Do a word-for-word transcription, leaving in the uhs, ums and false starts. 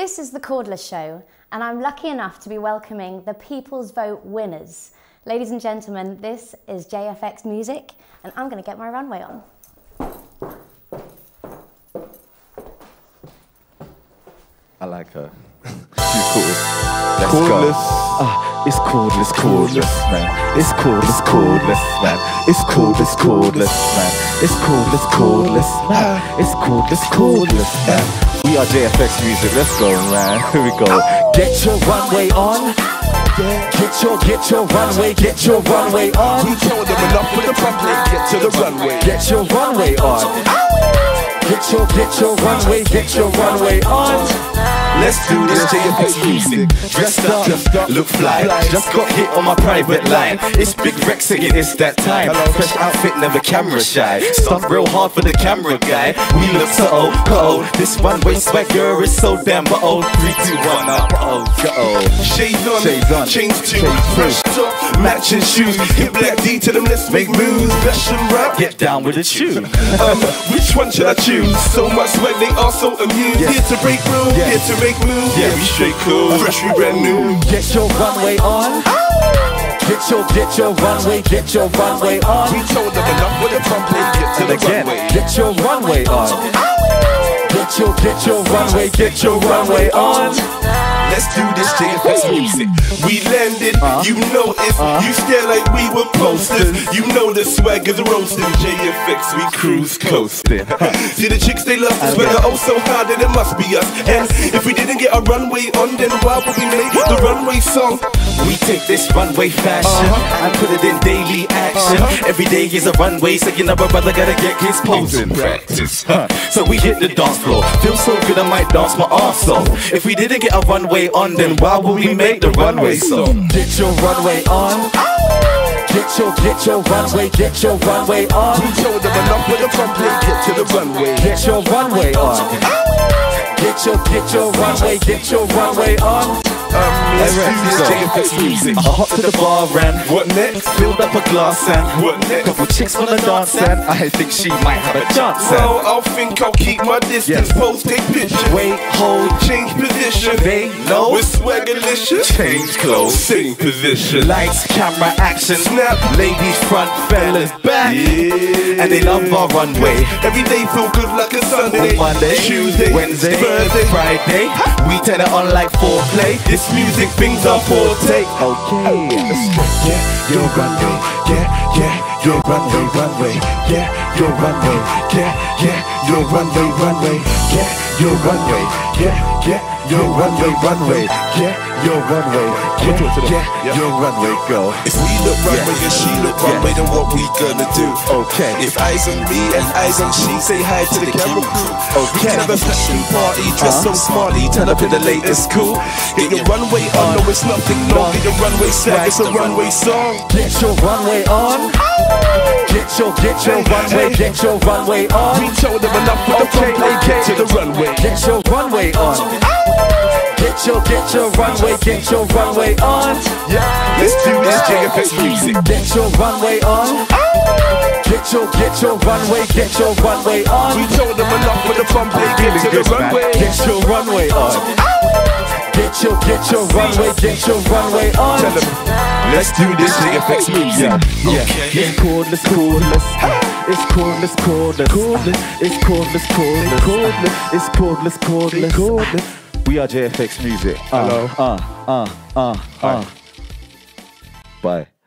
This is the Cordless Show, and I'm lucky enough to be welcoming the People's Vote winners. Ladies and gentlemen, this is J F X Music, and I'm going to get my runway on. I like her. She's cool. Let's Cordless. go. Ah, it's cordless, cordless, man. It's cordless, cordless, man. It's cordless, cordless, man. It's cordless, cordless, man. It's cordless, cordless, man. We are J F X Music. Let's go, man. Here we go. Get your runway on. Get your, get your runway, get your runway on. We told them enough with the public. Get to the runway. Get your runway on. Get your, get your runway, get your runway on. Let's do this J F X Music. Dressed up, just up, look fly. Just got hit on my private line. It's Big Reks singing, it's that time. Fresh outfit, never camera shy. Stuff real hard for the camera guy. We look so old, uh-oh. This runway swagger is so damn uh-oh. Three, two, one, up, uh-oh, go. Shades on, Shades on. chains too. Fresh top, matching shoes. Hit Black D to them, let's make moves. Fashion rap, Get down with the tune. um, which one should I choose? So much swag, they are so amused. Yes. Here to break rules, Yes. here to make moves. Yeah, we straight cool, fresh, we brand new. Get your runway on. Get your, get your runway, get your runway on. We told them enough with the public. Get to And the again, runway. get your runway on. Get your, get your runway, get your runway on. Let's do this J F X Music. We landed, Uh-huh. you know if Uh-huh. you stare like we were posters. You know the swag is roasting. J F X, we cruise coasting. See the chicks, they love the swagger oh so hard that it must be us. And if we didn't get our runway on, then why would we make the runway song? We take this runway fashion Uh-huh. and put it in daily action. Uh-huh. Every day is a runway, so you know my brother gotta get his pose in practice. Huh. So we hit the dance floor. Feel so good I might dance my ass off. If we didn't get a runway on, then why would we make the runway song? Get your runway on. Get your, get your runway, get your runway on. We told them enough with the public. Get to the runway. Get your runway on. Get your, get your runway, get your runway on. Um, let's do this J F X Music. I hopped to the bar and What next? filled up a glass and What next? couple chicks wanna dance and I think she might have a chance and Well, I'll think I'll keep my distance. Yes. Pose, take pictures. wait, hold, Change position. They know. We're swaggerlicious. Change clothes. Same position. lights, camera, action, Snap. ladies front, fellas back, Yeah. and they love our runway. Every day feel good like a Sunday. Monday, Tuesday, Wednesday, Thursday, Friday, we turn it on like foreplay. This music things are forte. Okay, Yeah, your runway. Yeah, yeah, your runway, runway. Yeah, your runway. Yeah, yeah, your runway, runway. Yeah, your runway. Yeah, yeah, your runway, runway. Yeah, your runway. Yeah, yeah, your runway, go. If we look runway and she look runway, then what we gonna do? okay, If eyes on me and eyes on she, say hi to the camera crew. We can have a fashion party, dress so smartly, turn up in the latest cool. Get your runway on, no it's nothing long. Get your runway swag, it's a runway song. get your runway on. Get your, get your runway, get your runway on. We told them enough with the Okay, front okay. Get to the runway. Get your runway on. Get your, get your runway, get your runway on. Yeah, let's do this J F X Music. Get your runway on. Get your, get your runway, get your runway on. We told them enough with the front Get to the runway. Get your runway on. Get your, get your runway, get your runway on. Tell them, let's do this J F X Music. Yeah, it's cordless, cordless. It's cordless, cordless. Cordless. It's cordless, cordless. Cordless. It's cordless, cordless. Cordless. We are J F X Music. Uh, Hello. Uh, uh, uh, uh. Bye.